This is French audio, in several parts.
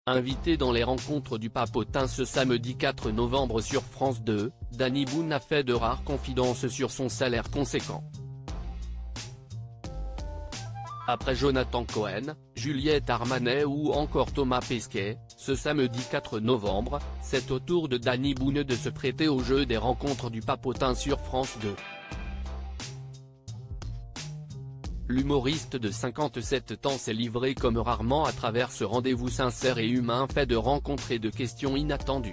Invité dans les rencontres du Papotin ce samedi 4 novembre sur France 2, Danny Boone a fait de rares confidences sur son salaire conséquent. Après Jonathan Cohen, Juliette Armanet ou encore Thomas Pesquet, ce samedi 4 novembre, c'est au tour de Danny Boone de se prêter au jeu des rencontres du Papotin sur France 2. L'humoriste de 57 ans s'est livré comme rarement à travers ce rendez-vous sincère et humain fait de rencontres et de questions inattendues.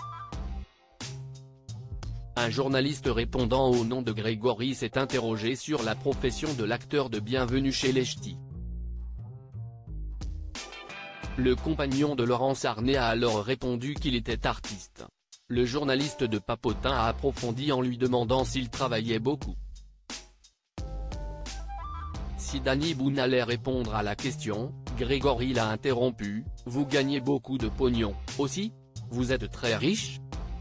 Un journaliste répondant au nom de Grégory s'est interrogé sur la profession de l'acteur de Bienvenue chez les Ch'tis. Le compagnon de Laurence Arnay a alors répondu qu'il était artiste. Le journaliste de Papotin a approfondi en lui demandant s'il travaillait beaucoup. Si Danny Boone allait répondre à la question, Grégory l'a interrompu: « Vous gagnez beaucoup de pognon, aussi? Vous êtes très riche ?»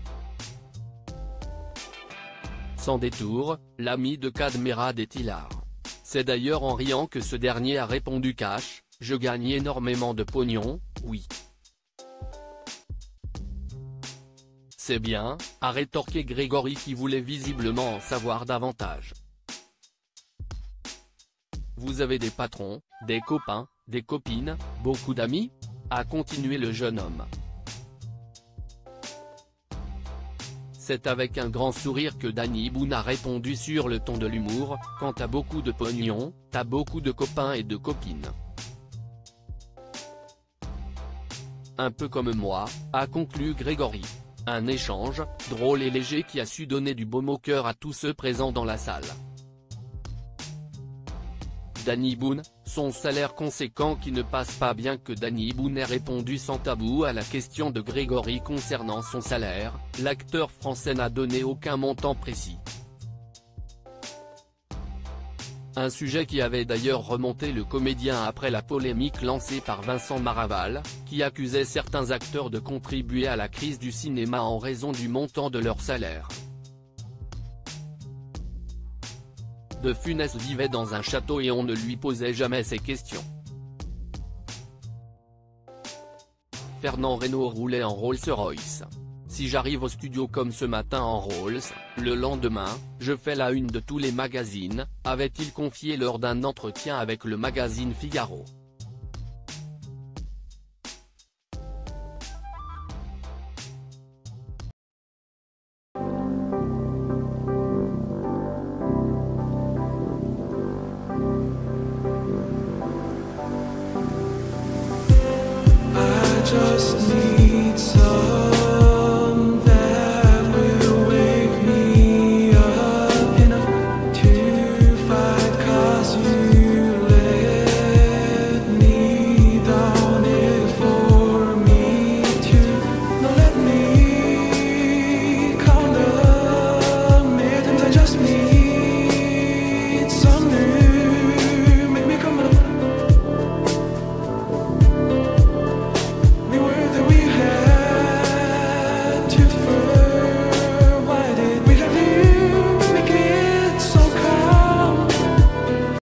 Sans détour, l'ami de Cadmerade est hilar. C'est d'ailleurs en riant que ce dernier a répondu cash: « Je gagne énormément de pognon, oui. » C'est bien, a rétorqué Grégory qui voulait visiblement en savoir davantage. Vous avez des patrons, des copains, des copines, beaucoup d'amis ? A continué le jeune homme. C'est avec un grand sourire que Danny Boone a répondu sur le ton de l'humour: « Quand t'as beaucoup de pognon, t'as beaucoup de copains et de copines. Un peu comme moi », a conclu Grégory. Un échange, drôle et léger qui a su donner du baume au cœur à tous ceux présents dans la salle. Danny Boone, son salaire conséquent qui ne passe pas bien que Danny Boone ait répondu sans tabou à la question de Grégory concernant son salaire, l'acteur français n'a donné aucun montant précis. Un sujet qui avait d'ailleurs remonté le comédien après la polémique lancée par Vincent Maraval, qui accusait certains acteurs de contribuer à la crise du cinéma en raison du montant de leur salaire. De Funès vivait dans un château et on ne lui posait jamais ces questions. Fernand Reynaud roulait en Rolls-Royce. Si j'arrive au studio comme ce matin en Rolls, le lendemain, je fais la une de tous les magazines, avait-il confié lors d'un entretien avec le magazine Figaro.